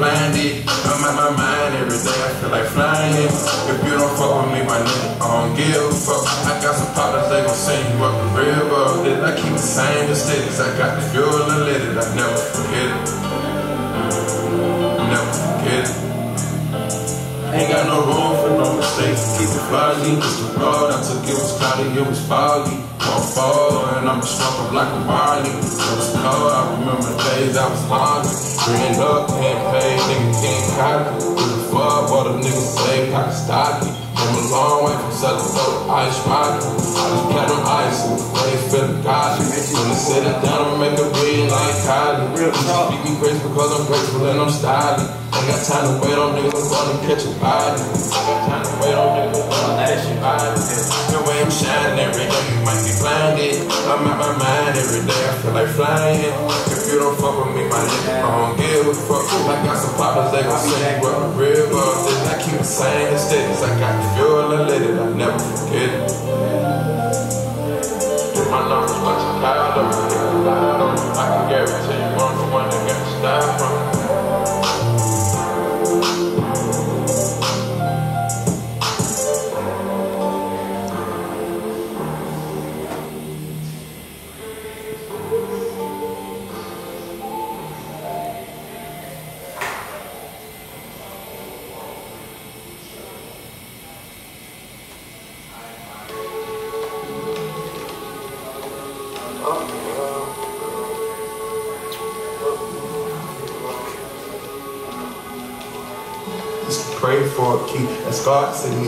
Blinded, I'm out my mind every day, I feel like flying. If you don't fuck with me, my nigga, I don't give a fuck. I got some partners, they gon' send you up the river. Then I keep the same mistakes, I got the fuel and lit it, I never forget it. Never forget it. Ain't got no room for no mistakes, keep it foggy. Just the road I took, it was cloudy, it was foggy. Won't fall, and I'ma smoke up like a Marley. It was cold, I remember the days I was hungry. Bring up, can't pay, nigga can't copy. With the fuck, all the niggas say, pocket stocky. Came a long way from selling dope, ice rocket. I just got them ice, and they feeling godly. When they sit it down, I'ma make a beat like Kylie. You speak me grace because I'm grateful and I'm styling. Ain't got time to wait on niggas, gonna catch a body. Ain't got time to wait on niggas, gonna ask you body. The way I'm shining every day, you might be blinded. I'm out my mind every day, I feel like flying. If you don't fuck with me, my nigga, I don't give a fuck. I got some poppers, they gon' send you up the river. Then I keep the same mistakes, I got the fuel and lit it, I never forget it. Get my numbers, but you tired of me, I can guarantee you I'm the one that got the style from me. Just pray for a key. As God said,